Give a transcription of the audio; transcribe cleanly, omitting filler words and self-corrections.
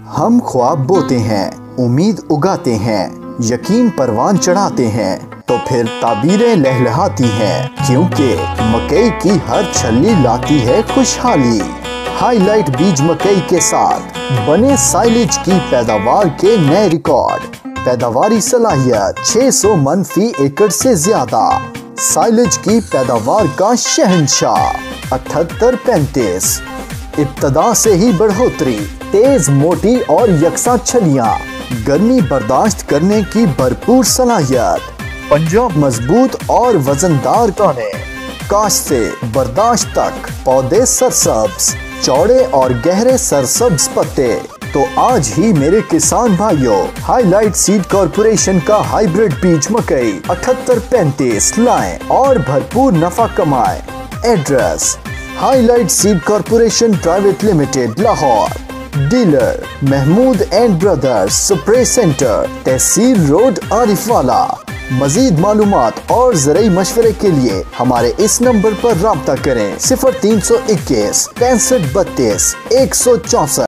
हम ख्वाब बोते हैं, उम्मीद उगाते हैं, यकीन परवान चढ़ाते हैं, तो फिर ताबीरें लहलहाती हैं, क्योंकि मकई की हर छल्ली लाती है खुशहाली। हाईलाइट बीज मकई के साथ बने साइलेज की पैदावार के नए रिकॉर्ड। पैदावारी सलाहियत 600 मन फी एकड़ से ज्यादा। साइलेज की पैदावार का शहंशाह 7835। इब्तदा से ही बढ़ोतरी, तेज मोटी और यकसा छलियां, गर्मी बर्दाश्त करने की भरपूर सलाहियत, पंजाब मजबूत और वजनदार दाने, काश से बर्दाश्त तक, पौधे सरसब्ज, चौड़े और गहरे सरसब्ज पत्ते। तो आज ही मेरे किसान भाइयों, हाईलाइट सीड कॉरपोरेशन का हाइब्रिड बीज मकई 7835 लाएं और भरपूर नफा कमाएं। Address: highlight seed corporation private limited, Lahore. Dealer: Mahmood and brothers, spray centre, तहसील रोड, आरिफवाला। मजीद मालूमात और ज़रूरी मशवरे के लिए हमारे इस नंबर पर राब्ता करें 0321 65 32 164।